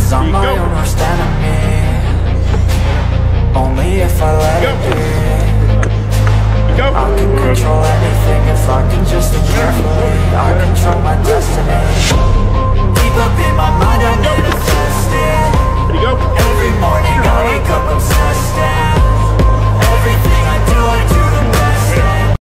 'cause I'm my own worst enemy. Only if I let it be. I can control anything if I can just think carefully.